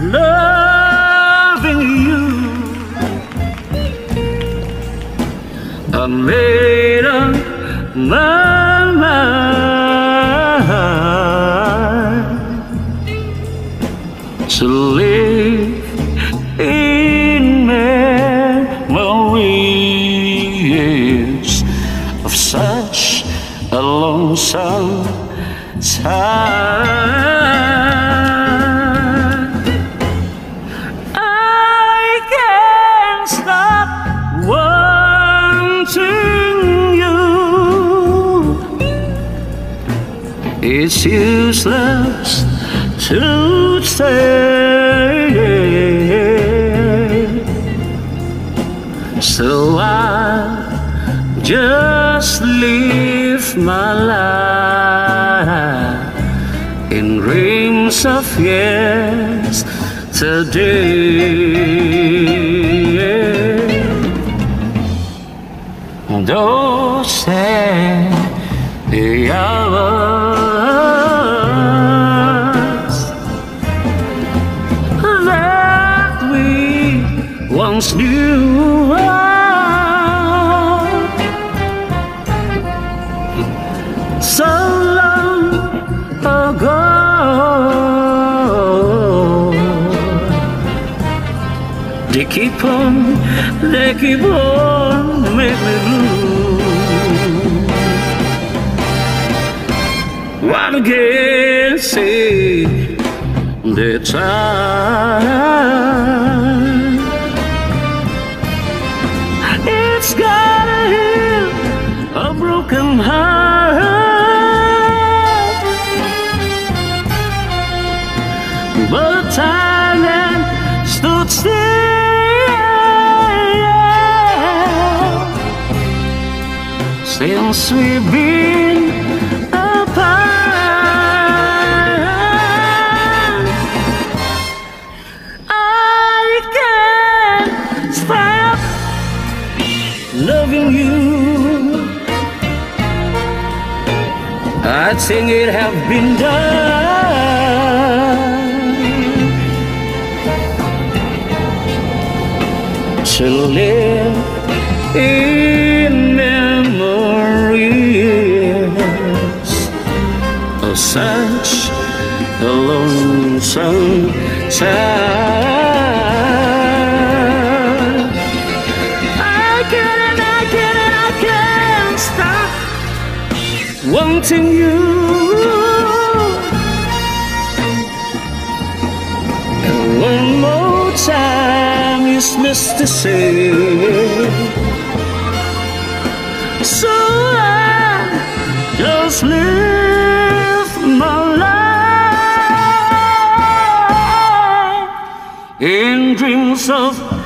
loving you. I made up my mind to live in memories of such a lonesome time. I can't stop wanting you. It's useless to stay, so I just live my life in dreams of yesterday. Those sad hours that we once knew, so long ago, they keep on make me blue. What again say the time? It's gotta heal a broken heart, but the time that stood still since we've been apart. I can't stop loving you. I think it have been done to live in memories of such a lonesome time. I can't stop wanting you. And one more time is missed to say, so I just live my life in dreams of